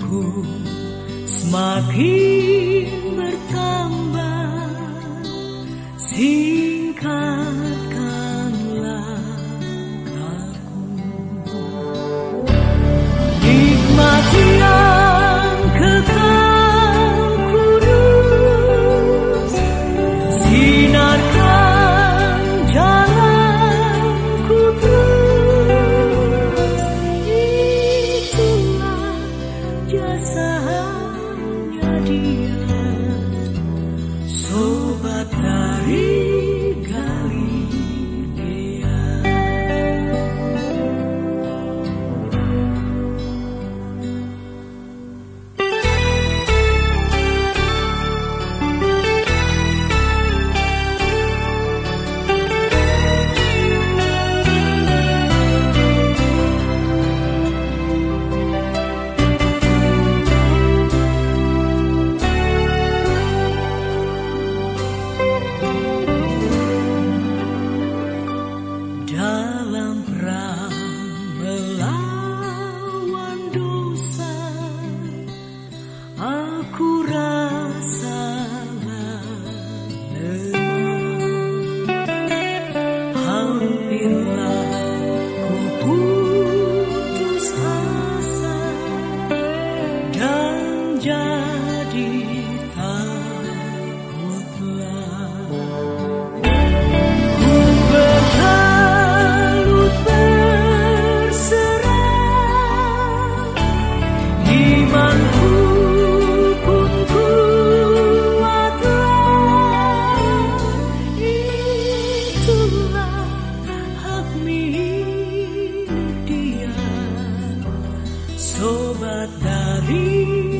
Hidupku semakin bertambah, singkatkanlah aku. Nikmati yang kekal kudus, sinarkan jalanku terus. Itulah jasanya Dia, sobat dari Galilea. Dalam perang melawan dosa, aku rasalah lemah. Hampirlah ku putus asa dan jadi takutlah. Ku bertalut berserah, imanku pun kuatlah. Itulah hak milik Dia, sobat dari